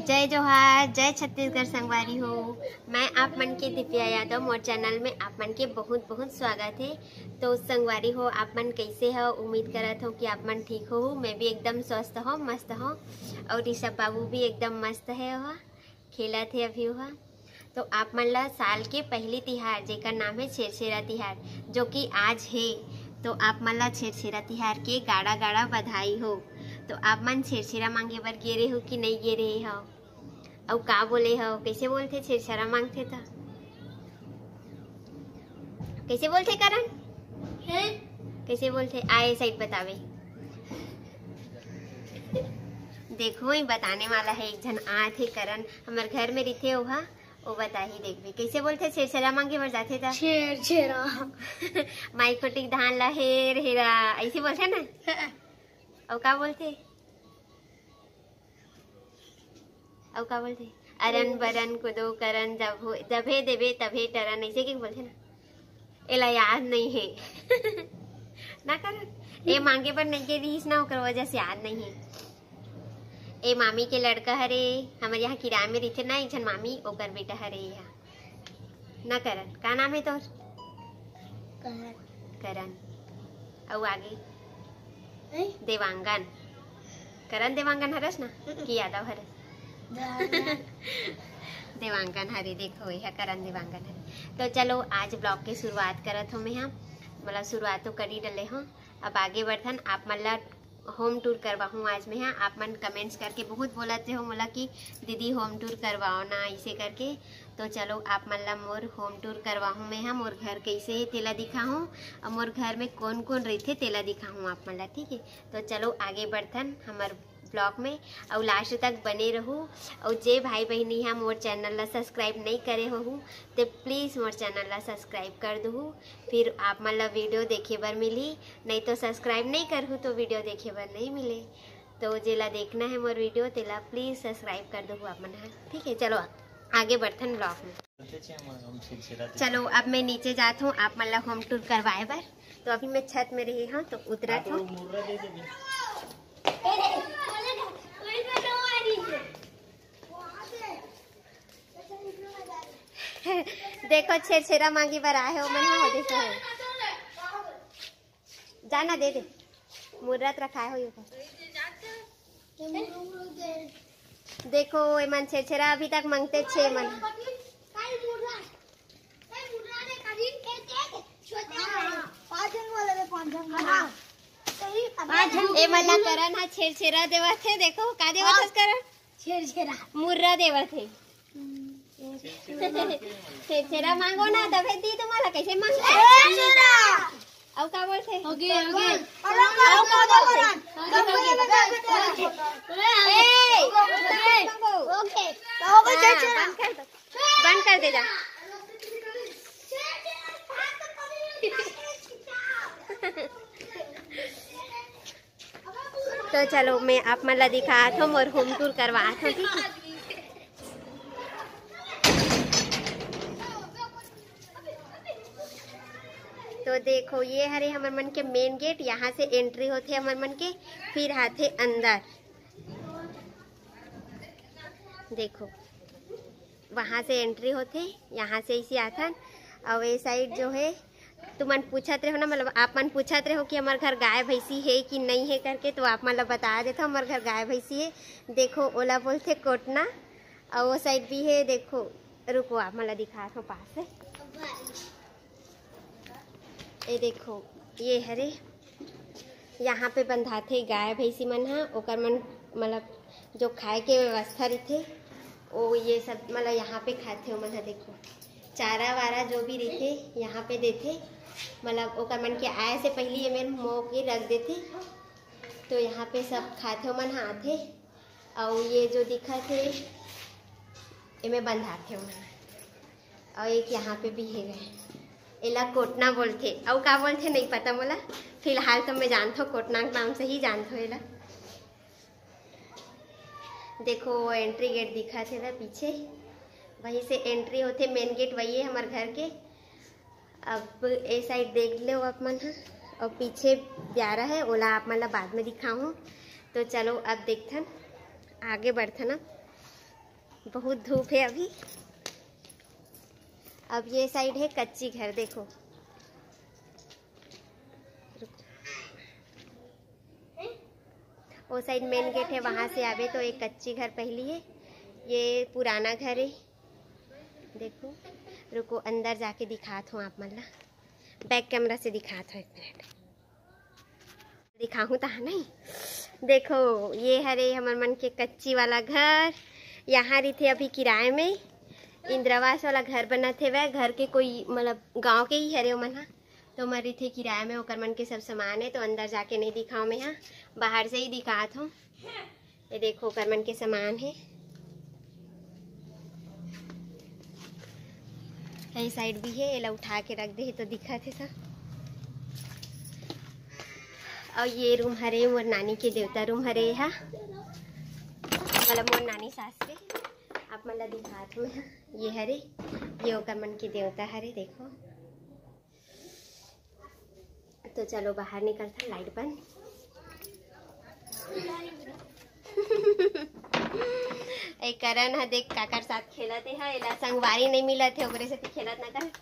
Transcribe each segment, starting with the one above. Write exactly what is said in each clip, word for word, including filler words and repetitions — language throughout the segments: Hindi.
जय जोहार, जय छत्तीसगढ़ संगवारी हो। मैं आप मन के दिव्या यादव, मोर चैनल में आप मन के बहुत बहुत स्वागत है। तो संगवारी हो, आप मन कैसे हो? उम्मीद करत हो कि आप मन ठीक हो। मैं भी एकदम स्वस्थ हो, मस्त हो। और ऋषभ बाबू भी एकदम मस्त है, वह खेला थे अभी वह। तो आप मन ला साल के पहली तिहार जेकर नाम है छेरछेरा तिहार, जो कि आज है। तो आप मन ला छेरछेरा तिहार के गाड़ा गाड़ा बधाई हो। तो आप मन छेरछेरा मांगे बर गे रहे हो कि नहीं गे रहे हो? और का बोले हो? कैसे बोलते छेरछेरा मांगते था? कैसे बोलते करण? हैं? कैसे बोलते? आए साइड बतावे। देखो ही बताने वाला है एक जन आ थे करण, हमारे घर में रहते हो। हा वो बता ही देखबे कैसे बोलते छेरछेरा मांगे बर जाते था। छेरछेरा माई खोटिक धान ला हेर हेरा, ऐसे बोलते ना। और का बोलते? और का बोलते? अरन बरन कुदो करन, जब हो जबे देवे तभे टरन, ऐसे क्या बोलते ना। एला याद नहीं है। ना करन ए मांगे पर नहीं के रहीस ना, ओकर वजह से याद नहीं है। ए मामी के लड़का हरे, हमारे यहाँ किराए में रहते ना एक जन मामी, ओकर बेटा हरे यहाँ ना। करन का नाम है तोर? करण करण। और आगे देवांगन। करण देवांगन हरस ना कि यादव हरस? देवांगन हरे। देखो यह करण देवांगन हरे। तो चलो आज ब्लॉग की शुरुआत करत हो। मैं यहाँ मतलब शुरुआत तो कर ही डले हूँ। अब आगे बढ़थन आप मतलब होम टूर करवाऊँ आज मैं यहाँ। आप मन कमेंट्स करके बहुत बोलते हो मोला कि दीदी होम टूर करवाओ ना ऐसे करके। तो चलो आप मतलब मोर होम टूर करवाऊँ मैं यहाँ। मोर घर कैसे है तेला दिखाऊँ, और मोर घर में कौन कौन रहते तेला दिखाऊँ आप मतलब। ठीक है, तो चलो आगे बढ़थन हमार ब्लॉग में, और लास्ट तक बने रहू। और जे भाई बहनी यहाँ मोर चैनल ला सब्सक्राइब नहीं करे हो तो प्लीज़ मोर चैनल ला सब्सक्राइब कर दू। फिर आप मतलब वीडियो देखे बर मिली, नहीं तो सब्सक्राइब नहीं करहूँ तो वीडियो देखे बर नहीं मिले। तो जेला देखना है मोर वीडियो तेला प्लीज़ सब्सक्राइब कर दू आप मन। ठीक है, चलो आगे बढ़थन ब्लॉग में। चलो अब मैं नीचे जात हूँ आप मतलब होम टूर करवाए बर। तो अभी मैं छत में रही हूँ तो उतरत हूँ। देखो छेरछेरा मांगी बर आए हो मन। हाँ देखो जाना दे दे मुर्रत रखाए हो। देखो ये मन छेरछेरा अभी तक मांगते छे मन। ए मल्ला करन हा छेरछेरा देवा थे। देखो का देवा थे करन? छेरछेरा मुर्रा देवा थे। छेरछेरा मांगो ना तबे दी तुम्हारा। कैसे मांगते? और का बोलते? ओके ओके बंद कर दे जा। तो चलो मैं आप मतलब दिखात हूँ और होम टूर करवात हूँ। ठीक है, तो देखो ये हरे हमर मन के मेन गेट। यहाँ से एंट्री होते हमर मन के, फिर आते अंदर। देखो वहाँ से एंट्री होते, यहाँ से इसी आथन। और ये साइड जो है तुमन पूछत रहे हो ना, मतलब आप मन पूछत रहे हो कि हमारे घर गाय भैंसी है कि नहीं है करके। तो आप मतलब बता देता हूँ हमारे घर गाय भैंसी है। देखो ओला बोलते कोटना, और वो साइड भी है। देखो रुको आप मतलब दिखा दो पास से। ये देखो ये हरे यहाँ पे बंधाते गाय भैंसी मन। हाँ ओकर मन मतलब जो खाए के व्यवस्था रहते वो ये सब मतलब यहाँ पे खाते हो मन। देखो चारा वारा जो भी रहते यहाँ पे देते, मतलब ओकर मन के आए से पहले ये मेरे मुँह के रख देते। तो यहाँ पे सब खाते हो मन आते। और ये जो दिखा थे ये में बंधाते हो मन। और एक यहाँ पे भी है गए, एला कोटना बोलते। और का बोलते नहीं पता मोला, फिलहाल तो मैं जानता हूँ कोटना के नाम से ही जानता हूँ एला। देखो वो एंट्री गेट दिखा थे ना पीछे, वहीं से एंट्री होते। मेन गेट वही है हमारे घर के। अब ए साइड देख लो आप मन। और पीछे प्यारा है ओला आप मतलब बाद में दिखाऊँ। तो चलो अब देखथन आगे बढ़थन। बहुत धूप है अभी। अब ये साइड है कच्ची घर, देखो वो साइड मेन गेट है, वहाँ से आवे तो एक कच्ची घर पहली है, ये पुराना घर है। देखो रुको अंदर जाके दिखात हूँ आप मतलब, बैक कैमरा से दिखात हूँ, एक मिनट दिखाऊँ तो नहीं। देखो ये हरे हमार मन के कच्ची वाला घर, यहाँ रही थे अभी किराए में, इंदिरावास वाला घर बना थे वह घर के कोई मतलब गांव के ही हरे मन, तो मरी थे किराए में, ओकर मन के सब सामान है। तो अंदर जाके नहीं दिखाऊँ मैं, यहाँ बाहर से ही दिखात हूँ। ये देखो ओकर मन के सामान है, कहीं साइड भी है, ये उठा के रख दे तो दिखा थे सब। और ये रूम हरे मोर नानी के देवता रूम हरे हा, मतलब मोर नानी सास के, आप मतलब दिखात हूँ। ये हरे ये ओकर मन के देवता हरे, देखो। तो चलो बाहर निकलता, लाइट बंद। एक करण है, देख काकर साथ खेलत है, एला संगवारी नहीं मिलत है, ओकरे से खेलत ना कर।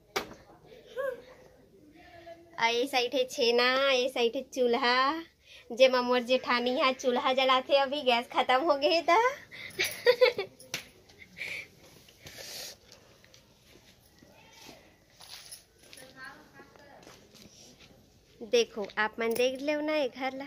ये साइड है छेना, ये साइड है चूल्हा, जे मोर जेठानी है चूल्हा जलाते, अभी गैस खत्म हो गए था। देखो आप मन देख लो ना ये घर ला।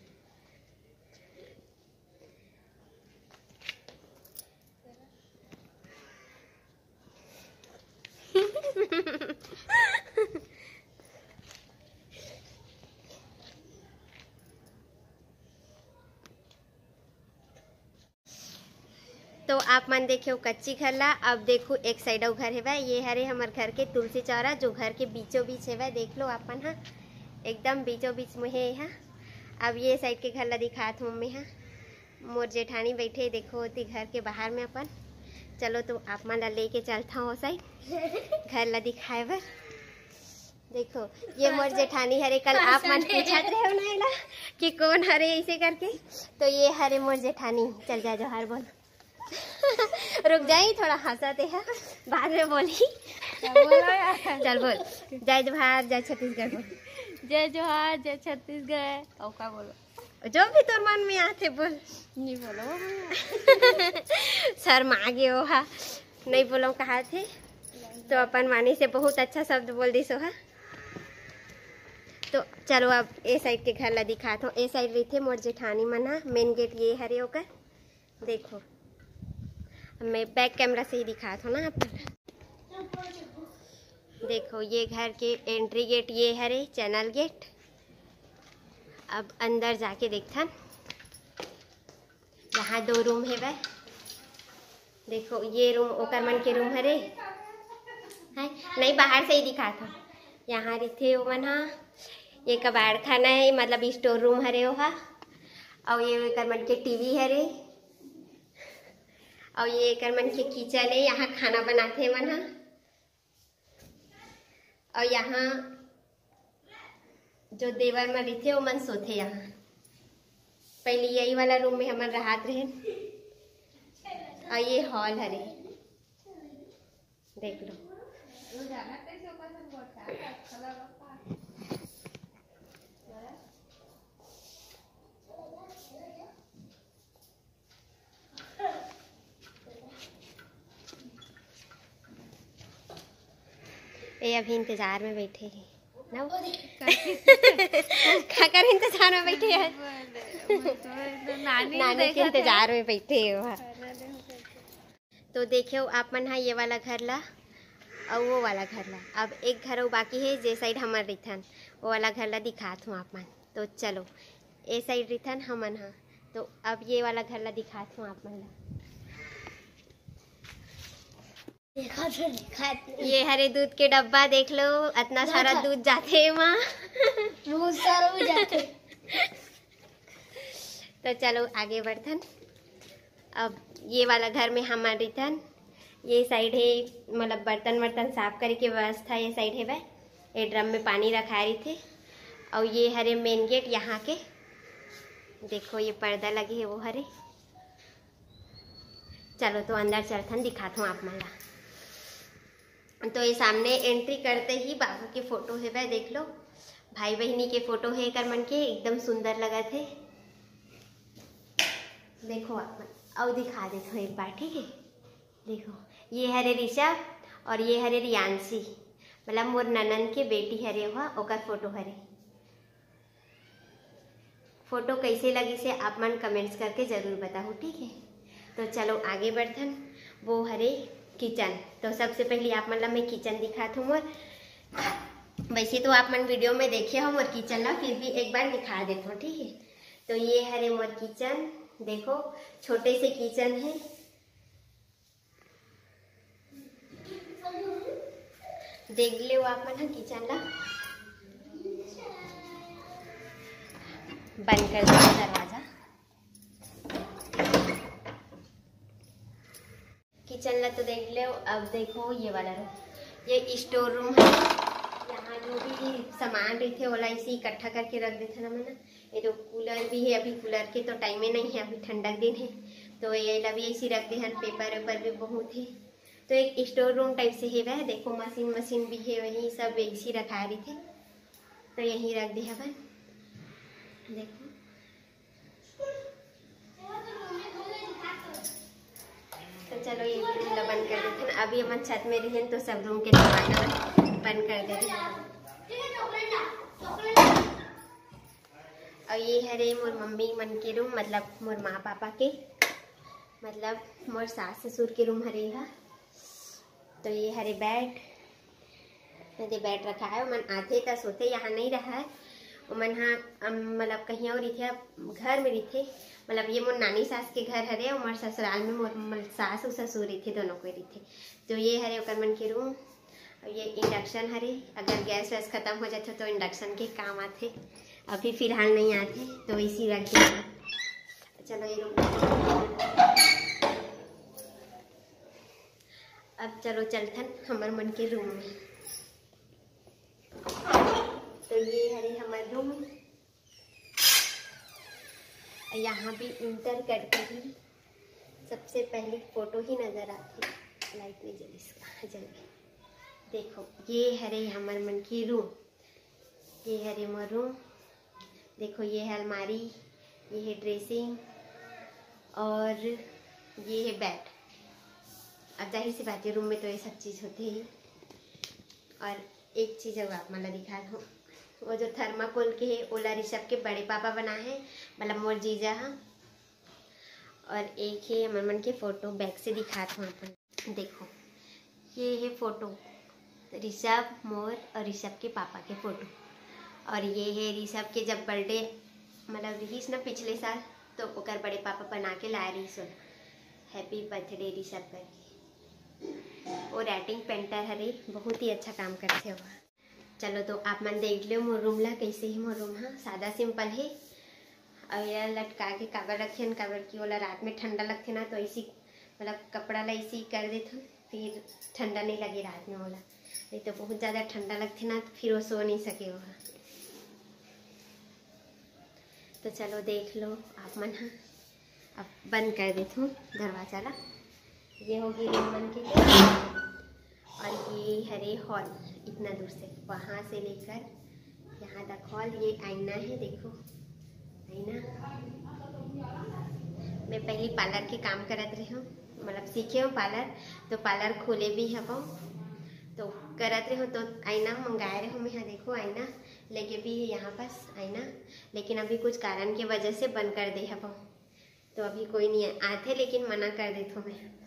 तो आप मन देखे कच्ची घर ला। अब देखो एक साइड घर है वह, ये हरे हमारे घर के तुलसी चौरा, जो घर के बीचों बीच है वह, देख लो आप मन, हाँ एकदम बीचों बीच में है यहाँ। अब ये साइड के घर ला दिखात हूँ मैं, हाँ मोर जेठानी बैठे, देखो होती घर के बाहर में अपन। चलो तो आप मन ला लेके चलता हूँ साइड घर ला दिखाए बर। देखो ये मोर जेठानी हरे, कल आप मन पूछत रहे हो ना कि कौन हरे ऐसे करके, तो ये हरे मोर जेठानी। चल जा जोहार बोल। रुक जाई थोड़ा हंसाते हैं, बाद में बोली। चल बोल, जय जोहार जय छत्तीसगढ़ बोल। जय जोहार जय छत्तीसगढ़। और का बोलो, जो भी तोर मन में आते बोल। नहीं बोलो सर मांगे हो हा, नहीं बोलो कहा थे, तो अपन वाणी से बहुत अच्छा शब्द बोल दी सो हा। तो चलो अब ए साइड के घर ला दिखाता हूँ। ए साइड रही थे मोर जेठानी मना, मेन गेट ये हरे होकर, देखो मैं बैक कैमरा से ही दिखाता हूँ ना आप। देखो ये घर के एंट्री गेट ये हरे, चैनल गेट। अब अंदर जाके देखता, यहाँ दो रूम है वह, देखो ये रूम ओकर मन के रूम हरे है, नहीं बाहर से ही दिखाता हूँ। यहाँ रहते वो मन, हाँ ये कबाड़ खाना है, मतलब स्टोर रूम हरे वहा। और ये ओकर मन के टीवी हरे, और ये एकर मन के किचन है, यहाँ खाना बनाते मन हा। और यहाँ जो देवर में रहते वो मन सोते यहाँ। पहले यही वाला रूम में हमन राहत रहे, और ये हॉल हरे, देख लो। ये अभी इंतजार में बैठे हैं ना, खाकर इंतजार में बैठे हैं, नानी, नानी के इंतजार में बैठे हो। तो देखियो आप मन, हाँ ये वाला घर ला और वो वाला घर ला। अब एक घर वो बाकी है, जे साइड हमार रिथन, वो वाला घर ला दिखात हूँ आप मन। तो चलो ए साइड रिथन हमन, हाँ तो अब ये वाला घर ला दिखात हूँ आप मन ला। ये हरे दूध के डब्बा देख लो, इतना सारा दूध जाते है माँ, बहुत सारा भी जाते। तो चलो आगे बढ़तन। अब ये वाला घर में हमारे रिथन, ये साइड है मतलब बर्तन वर्तन साफ करे के व्यवस्था, ये साइड है वह, ये ड्रम में पानी रखा रही थे। और ये हरे मेन गेट यहाँ के, देखो ये पर्दा लगे है वो हरे, चलो तो अंदर चलथन दिखाता हूँ आप मन ला। तो ये सामने एंट्री करते ही बाबू के फोटो है वह देख लो, भाई बहनी के फोटो है कर मन के एकदम सुंदर लगा थे। देखो आप मन और दिखा देते हो एक बार, ठीक है। देखो ये हरे ऋषभ और ये हरे रियांशी, मतलब मोर ननन के बेटी हरे हुआ ओकर फोटो हरे। फोटो कैसे लगी से आप मन कमेंट्स करके जरूर बताओ, ठीक है। तो चलो आगे बढ़थन। वो हरे किचन, तो सबसे पहले आप मन ला मैं किचन दिखाता हूँ। और वैसे तो आप मन वीडियो में देखे हो मोर किचन ला, फिर भी एक बार दिखा देता हूँ, ठीक है। तो ये हरे मोर किचन, देखो छोटे से किचन है। देख लो आप मन किचन ला, बंद कर दो दरवाजा। किचन ला तो देख लो। अब देखो ये वाला रूम, ये स्टोर रूम है। यहाँ जो भी सामान रहते ओला इसी इकट्ठा करके रख देते ना मैंने। ये तो कूलर भी है, अभी कूलर के तो टाइम में नहीं है, अभी ठंडक दिन है तो ये ला भी ऐसी रख दे हैं। पेपर वेपर भी बहुत है, तो एक स्टोर रूम टाइप से है वह। देखो मशीन मशीन भी है, वही सब ऐसी रखा रही थे तो यहीं रख दे हवन। देखो तो चलो ये रूम बंद कर देते हैं। अभी हम छत में रहें तो सब रूम के दरवाजा बंद कर देते हैं। और ये हरे मोर मम्मी मन के रूम, मतलब मोर माँ पापा के, मतलब मोर सास ससुर के रूम हरे है। तो ये हरे बेड, यदि बेड रखा है मन आते तो सोते, यहाँ नहीं रहा है मन। हाँ मतलब कहीं और रही घर में रही थे, मतलब ये मोर नानी सास के घर हरे और मोर ससुराल में मोर सास और ससुर रही थे, दोनों को रही थे। तो ये हरे ओकर मन के रूम। और ये इंडक्शन हरे, अगर गैस वैस खत्म हो जाते तो इंडक्शन के काम आते, अभी फिलहाल नहीं आते तो इसी रख देते। चलो ये रूम। अब चलो चलथन हमार मन के रूम में। तो ये हरे हमार रूम, यहाँ भी इंटर करके ही सबसे पहली फोटो ही नजर आती। लाइट नहीं जली, इसका जल गई। देखो ये हरे हमार मन की रूम, ये हरे मोर रूम। देखो ये है अलमारी, ये है ड्रेसिंग और ये है बेड। अब जाहिर सी बात है रूम में तो ये सब चीज़ होती ही। और एक चीज़ अब आप मतलब दिखा दूँ, वो जो थर्माकोल के है ओला ऋषभ के बड़े पापा बना है, मतलब मोर जीजा है। और एक है हमारे मन के फोटो, बैक से दिखाता हूँ अपन। देखो ये है फोटो ऋषभ मोर और ऋषभ के पापा के फोटो। और ये है ऋषभ के जब बर्थडे मतलब रहीस ना पिछले साल, तो ओकर बड़े पापा बना के लाए रही सो हैप्पी बर्थडे ऋषभ करके। और राइटिंग पेंटर हरे, बहुत ही अच्छा काम करते हो। चलो तो आप मन देख लो मोर रूम ला कैसे ही मोर रूम। हाँ सादा सिंपल है। और यह लटका के काबर रखे, काबर की ओला रात में ठंडा लगते ना, तो इसी मतलब कपड़ा ला इसी कर देते, फिर ठंडा नहीं लगे रात में ओला। नहीं तो बहुत ज़्यादा ठंडा लगते ना, तो फिर वो सो नहीं सके वहाँ। तो चलो देख लो आप मन। हाँ अब बंद कर देती हूँ दरवाजा ला। ये होगी रूम मन की, और ये हरे हॉल, इतना दूर से वहाँ से लेकर यहाँ तक हॉल। ये आईना है, देखो आईना। मैं पहले पार्लर के काम करत रही हूँ, मतलब सीखे हूँ पार्लर, तो पार्लर खोले भी हूँ तो करत रही हूँ। तो आईना मंगाए रही हूँ मैं। यहाँ देखो आईना लेके भी है यहाँ पास आईना, लेकिन अभी कुछ कारण की वजह से बंद कर दे हूँ, तो अभी कोई नहीं आते, लेकिन मना कर देता हूँ मैं।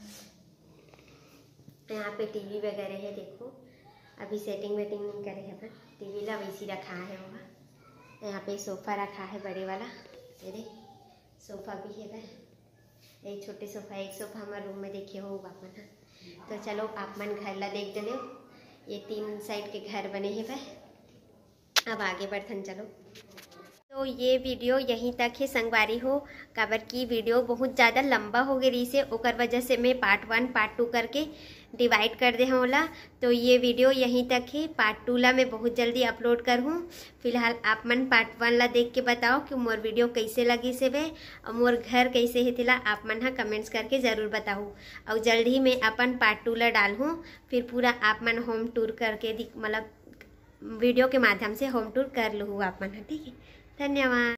यहाँ पे टीवी वगैरह है, देखो अभी सेटिंग वेटिंग नहीं करे है अपन। टीवी ला वैसी रखा है वहाँ। यहाँ पे सोफ़ा रखा है बड़े वाला, तेरे सोफ़ा भी है वह। एक छोटे सोफ़ा, एक सोफ़ा हमारे रूम में देखे हो अपन। तो चलो आप मन घर ला देख दे। ये तीन साइड के घर बने हैं वह। अब आगे बढ़थन चलो। तो तो ये वीडियो यहीं तक ही संगवारी हो, काबर की वीडियो बहुत ज़्यादा लंबा हो गई से, ओकर वजह से मैं पार्ट वन पार्ट टू करके डिवाइड कर दे हूँ ला। तो ये वीडियो यहीं तक ही, पार्ट टू ला मैं बहुत जल्दी अपलोड कर हूँ। फिलहाल आप मन पार्ट वन ला देख के बताओ कि मोर वीडियो कैसे लगी से वे, और मोर घर कैसे ही थिला आप मन हाँ कमेंट्स करके ज़रूर बताओ। और जल्द ही मैं अपन पार्ट टू ला डाल हूँ, फिर पूरा आप मन होम टूर करके मतलब वीडियो के माध्यम से होम टूर कर लूँ आप मन। ठीक है, धन्यवाद।